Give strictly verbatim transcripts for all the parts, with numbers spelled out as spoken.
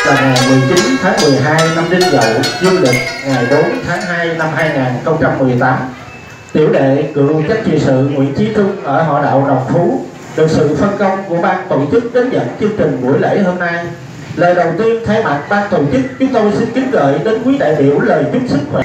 là ngày mười chín tháng mười hai năm Đinh Dậu, dương lịch ngày bốn tháng hai năm hai nghìn không trăm mười tám. Tiểu đệ cựu trách trị sự Nguyễn Chí Trung ở họ đạo Đồng Phú được sự phân công của ban tổ chức đến dẫn chương trình buổi lễ hôm nay. Lời đầu tiên thay mặt ban tổ chức, chúng tôi xin kính gửi đến quý đại biểu lời chúc sức khỏe.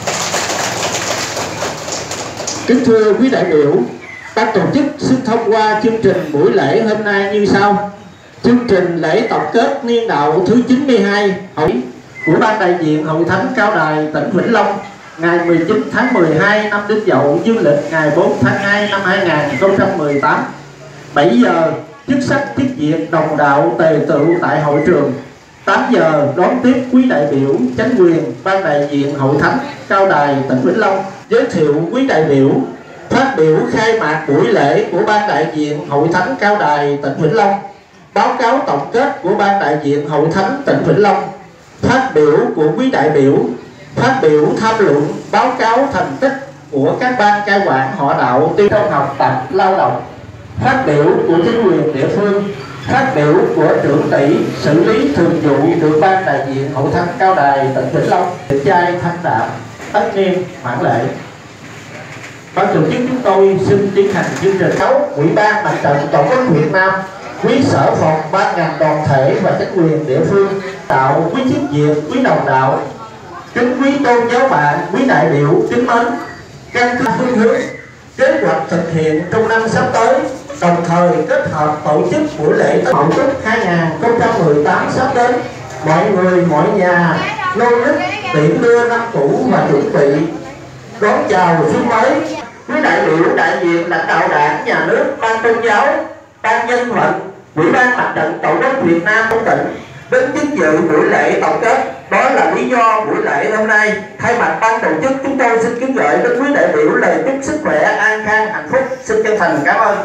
Kính thưa quý đại biểu, ban tổ chức xin thông qua chương trình buổi lễ hôm nay như sau. Chương trình lễ tổng kết niên đạo thứ chín mươi hai hội của ban đại diện Hội Thánh Cao Đài tỉnh Vĩnh Long ngày mười chín tháng mười hai năm Đinh Dậu, dương lịch ngày bốn tháng hai năm hai nghìn không trăm mười tám. bảy giờ chức sắc chức việc đồng đạo tề tựu tại hội trường. tám giờ đón tiếp quý đại biểu chánh quyền ban đại diện Hội Thánh Cao Đài tỉnh Vĩnh Long giới thiệu quý đại biểu. Phát biểu khai mạc buổi lễ của ban đại diện Hội Thánh Cao Đài tỉnh Vĩnh Long. Báo cáo tổng kết của ban đại diện Hội Thánh tỉnh Vĩnh Long. Phát biểu của quý đại biểu. Phát biểu tham luận báo cáo thành tích của các ban cai quản họ đạo tiêu trong học tập lao động. Phát biểu của chính quyền địa phương. Phát biểu của trưởng tỷ xử lý thường vụ được ban đại diện Hội Thánh Cao Đài tỉnh Vĩnh Long. Được trai thanh đạm tất niên mãn lệ. Ban tổ chức chúng tôi xin tiến hành chương trình sáu Ủy ban Mặt trận Tổ quốc Việt Nam, quý sở phòng ban ngành đoàn thể và chính quyền địa phương, đạo quý chức việc, quý đồng đạo, kính quý tôn giáo bạn, quý đại biểu kính mến, căn cứ phương hướng kế hoạch thực hiện trong năm sắp tới, đồng thời kết hợp tổ chức buổi lễ Mậu Tuất hai nghìn không trăm mười tám sắp đến. Mọi người mọi nhà nô nức tiễn đưa năm cũ và chuẩn bị đón chào xuân mới. Quý đại biểu đại diện lãnh đạo đảng, nhà nước, ban tôn giáo, ban dân vận, Ủy ban Mặt trận Tổ quốc Việt Nam của tỉnh đến chức dự buổi lễ tổng kết. Đó là lý do buổi lễ hôm nay. Thay mặt ban tổ chức, chúng tôi xin kính gửi đến quý đại biểu lời chúc sức khỏe, an khang, hạnh phúc. Xin chân thành cảm ơn.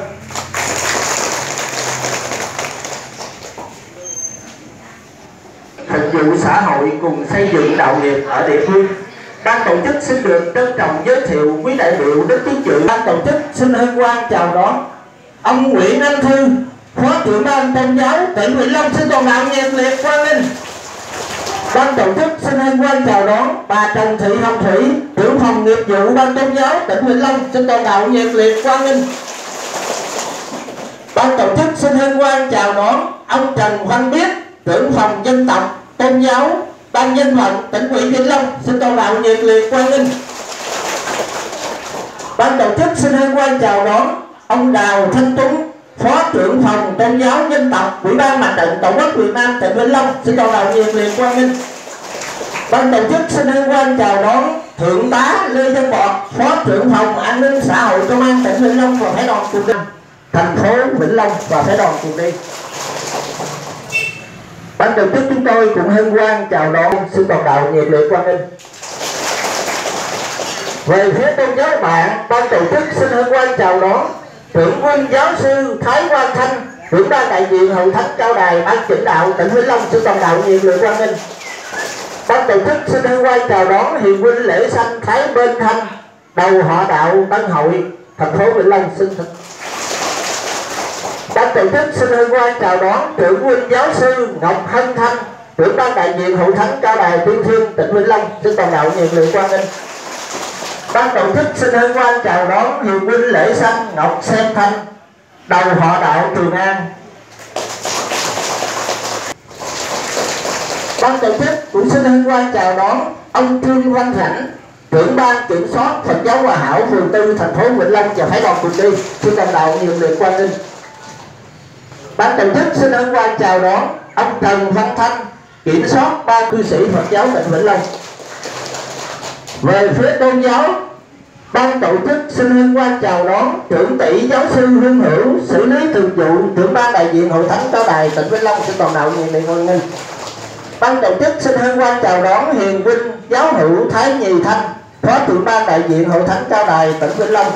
Phục vụ xã hội cùng xây dựng đạo nghiệp ở địa phương. Ban tổ chức xin được trân trọng giới thiệu quý đại biểu đến chức dự. Ban tổ chức xin hân hoan chào đón ông Nguyễn Anh Thư, Phó trưởng ban tôn giáo tỉnh Vĩnh Long, xin toàn đạo nhiệt liệt hoan nghênh. Ban tổ chức xin hân hoan chào đón bà Trần Thị Hồng Thủy, trưởng phòng nghiệp vụ ban tôn giáo tỉnh Vĩnh Long, xin toàn đạo nhiệt liệt hoan nghênh. Ban tổ chức xin hân hoan chào đón ông Trần Văn Biết, trưởng phòng dân tộc tôn giáo ban dân vận tỉnh ủy Vĩnh Long, xin toàn đạo nhiệt liệt hoan nghênh. Ban tổ chức xin hân hoan chào đón ông Đào Thanh Tuấn, Phó trưởng phòng tôn giáo dân tộc Ủy ban Mặt trận Tổ quốc Việt Nam tỉnh Vĩnh Long, xin toàn đạo nhiệt liệt hoan nghênh. Ban tổ chức xin hân hoan chào đón Thượng tá Lê Văn Bọt, Phó trưởng phòng an ninh xã hội công an tỉnh Vĩnh Long và phái đoàn cùng đi. Thành phố Vĩnh Long và phái đoàn cùng đi. Ban tổ chức chúng tôi cũng hân hoan chào đón, xin toàn đạo nhiệt liệt hoan nghênh. Về phía tôn giáo bạn, ban tổ chức xin hân hoan chào đón trưởng huynh giáo sư Thái Quang Thanh, trưởng ban đại diện Hội Thánh Cao Đài ban chỉ đạo tỉnh Vĩnh Long, xin toàn đạo nhiệt liệt hoan nghênh. Ban tổ chức xin hân hoan chào đón hiền huynh lễ sanh Thái Bên Thanh, đầu họ đạo Tân Hội, thành phố Vĩnh Long, xin thật. Ban tổ chức xin hân hoan chào đón trưởng huynh giáo sư Ngọc Hân Thanh, trưởng ban đại diện Hội Thánh Cao Đài Tiên Thiên tỉnh Vĩnh Long, xin toàn đạo nhiệt liệt hoan nghênh. Ban tổ chức xin hân hoan chào đón hiền huynh lễ sanh Ngọc Sen Thanh, đầu họ đạo Trường An. Ban tổ chức cũng xin hân hoan chào đón ông Trương Văn Rảnh, trưởng ban kiểm soát Phật giáo Hòa Hảo phường tư thành phố Vĩnh Long và phái đoàn cùng đi, xin toàn đạo nhiệt liệt hoan nghênh. Ban tổ chức xin hân hoan chào đón ông Trần Văn Thanh, kiểm soát ban cư sĩ Phật giáo tỉnh Vĩnh Long. Về phía tôn giáo, ban tổ chức xin hân hoan chào đón trưởng tỷ giáo sư Hương Hữu, xử lý thường vụ trưởng ban đại diện Hội Thánh Cao Đài tỉnh Vĩnh Long, xin toàn đạo nhiệt liệt hoan nghênh. Ban tổ chức xin hân hoan chào đón hiền huynh giáo hữu Thái Nhì Thanh, Phó trưởng ban đại diện Hội Thánh Cao Đài tỉnh Vĩnh Long.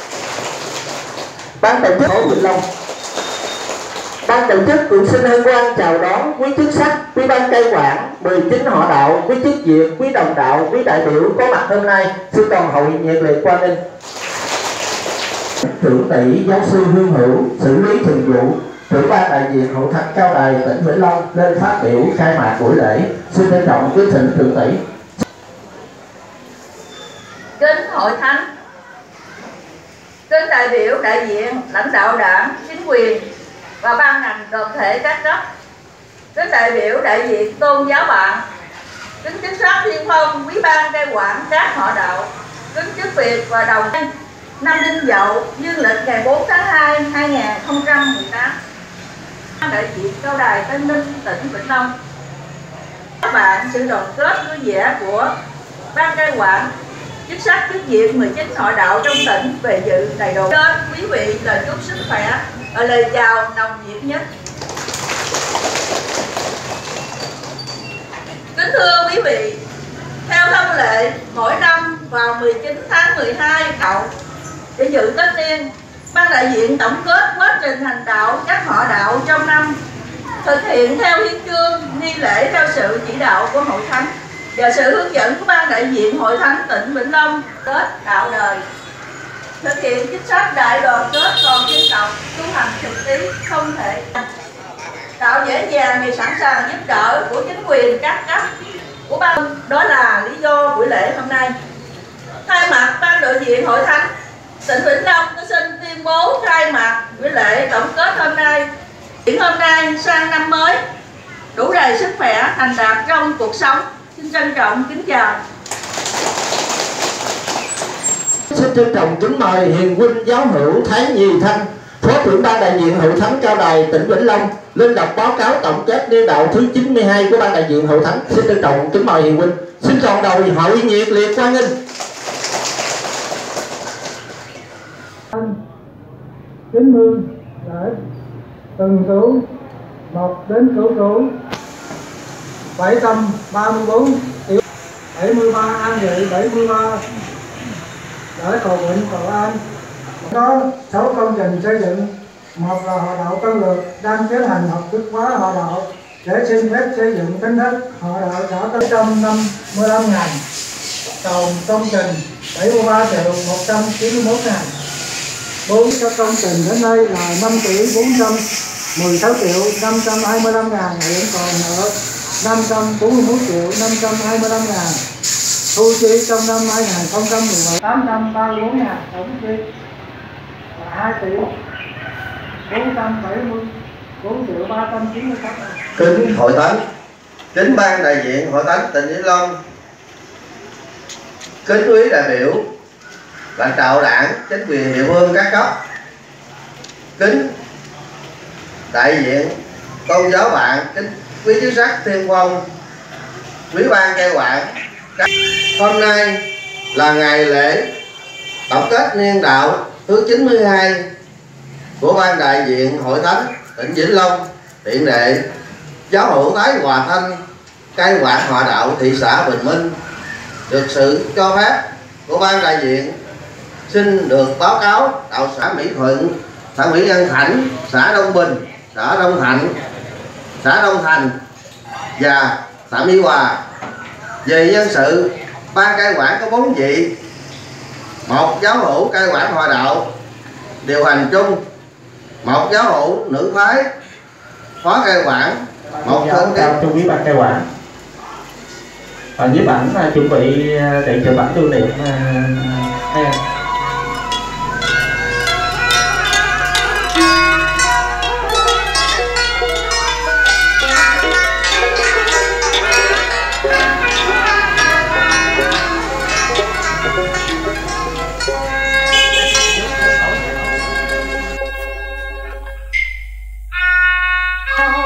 Ban tổ chức Hội Vĩnh Long. Ban tổ chức cũng xin hân hoan chào đón quý chức sắc, quý ban cai quản, mười chín họ đạo, quý chức việc, quý đồng đạo, quý đại biểu có mặt hôm nay, xin toàn hội nhiệt liệt hoan nghênh. Trưởng tỷ giáo sư Hương Hữu, xử lý thường vụ trưởng ban đại diện Hội Thánh Cao Đài tỉnh Vĩnh Long lên phát biểu khai mạc buổi lễ. Xin trân trọng quý thỉnh thượng tỷ. Kính Hội Thánh, kính đại biểu đại diện lãnh đạo đảng, chính quyền và ban ngành đoàn thể các cấp, kính đại biểu đại diện tôn giáo bạn, kính chức sắc thiên phong, quý ban cai quản các họ đạo, kính chức việc và đồng năm Đinh Dậu dương lịch ngày bốn tháng hai năm hai nghìn không trăm mười tám. Đại diện Cao Đài Tân Ninh tỉnh Vĩnh Long, các bạn sự đoàn kết vui vẻ của ban cai quản, chức sắc chức việc mười chín hội đạo trong tỉnh về dự đầy đủ. Đến quý vị lời chúc sức khỏe và lời chào nồng nhiệt nhất. Kính thưa quý vị, theo thông lệ mỗi năm vào mười chín tháng mười hai Đậu để dự Tết Niên, ban đại diện tổng kết quá trình hành đạo các họ đạo trong năm, thực hiện theo hiến chương nghi lễ theo sự chỉ đạo của Hội Thánh và sự hướng dẫn của ban đại diện Hội Thánh tỉnh Vĩnh Long. Tết đạo đời, thực hiện chính sách đại đoàn kết toàn dân tộc, tu hành thực tí không thể tạo dễ dàng vì sẵn sàng giúp đỡ của chính quyền các cấp của ban. Đó là lý do buổi lễ hôm nay. Thay mặt ban đại diện Hội Thánh tỉnh Vĩnh Long, tôi xin tuyên bố khai mạc buổi lễ tổng kết hôm nay. Chuyển hôm nay sang năm mới đủ đầy sức khỏe, thành đạt trong cuộc sống. Xin trân trọng kính chào. Xin trân trọng kính mời hiền huynh giáo hữu Thái Nhì Thanh, Phó trưởng ban đại diện Hội Thánh Cao Đài tỉnh Vĩnh Long lên đọc báo cáo tổng kết niên đạo thứ chín mươi hai của ban đại diện Hội Thánh. Xin trân trọng kính mời hiền huynh. Xin tròn đầu hội nhiệt liệt hoan nghênh. Kính mừng lễ từng cửu một đến cửu cửu bảy trăm ba mươi bốn tiểu bảy mươi ba an vị bảy mươi ba để cầu nguyện cầu an. Có sáu công trình xây dựng. Một là họ đạo Tân Lược đang tiến hành hợp thức hóa họ đạo để xin phép xây dựng tính đất họ đạo xã tới trăm năm mươi lăm ngàn. Cầu công trình bảy mươi ba triệu một trăm chín mươi mốt ngàn. Bốn các công trình đến nay là năm tỷ bốn trăm mười sáu triệu năm trăm hai mươi lăm ngàn, hiện còn nợ năm trăm bốn mươi mốt triệu năm trăm hai mươi lăm ngàn. Thu chi trong năm hai nghìn không trăm mười bảy tám trăm ba mươi bốn ngàn, tổng chi là hai tỷ bốn trăm bảy mươi bốn triệu ba trăm chín mươi sáu ngàn. Kính Hội Thánh, kính ban đại diện Hội Thánh tỉnh Vĩnh Long, kính quý đại biểu lãnh đạo đảng, chính quyền địa phương các cấp, kính đại diện tôn giáo bạn, kính quý chức sắc thiên phong, quý ban cai quản. Hôm nay là ngày lễ tổng kết niên đạo thứ chín mươi hai của ban đại diện Hội Thánh tỉnh Vĩnh Long. Tiện đệ giáo hữu Thái Hòa Thanh, cai quản họ đạo thị xã Bình Minh, được sự cho phép của ban đại diện xin được báo cáo đạo xã Mỹ Thuận, xã Mỹ Nhân Thạnh, xã Đông Bình, xã Đông Thạnh, xã Đông Thành và xã Mỹ Hòa. Về nhân sự, ban cai quản có bốn vị: một giáo hữu cai quản hòa đạo điều hành chung, một giáo hữu nữ phái phó cai quản, một thân chào cho quý ban cai quản. Và với bản chuẩn bị để cho bản lưu niệm đây. Oh